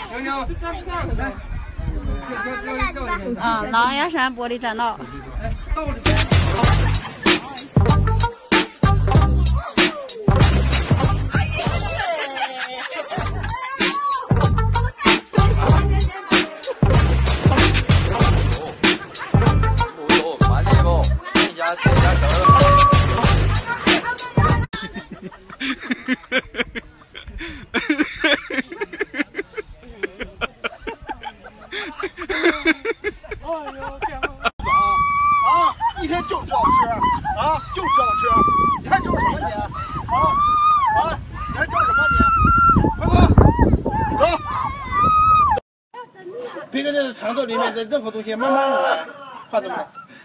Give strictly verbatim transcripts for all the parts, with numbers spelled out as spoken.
啊，狼牙山玻璃栈道。 一天就知道吃啊，就知道吃。你还争什么你？啊啊！你还争什么你？快走，走！别搁这场子里面的任何东西慢慢来，看到没？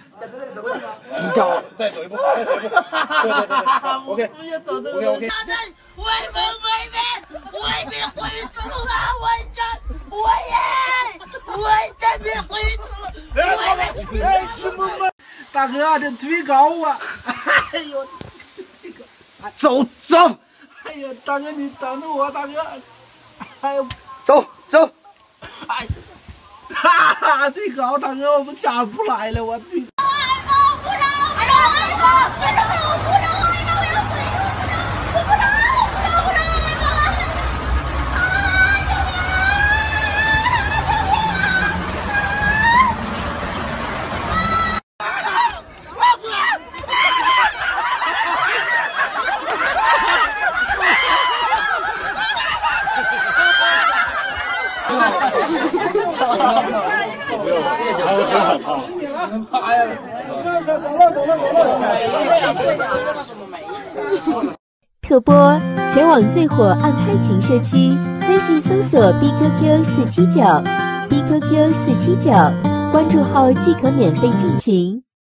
走，再走一步，再走一步。对对对对 ，OK。OK OK。 外蒙外面，外面回走了，我这我也，我这边回走，外面。 哎，什么嘛？大哥，这忒高啊！哎呦，这个，走走！哎呀，大哥，你等着我，大哥！哎呦，走走！哎，哈哈，忒高，大哥，我们下不来了，我忒。 特播前往最火暗拍群社区，微信搜索 B Q Q 四七九 B Q Q 四七九，关注后即可免费进群。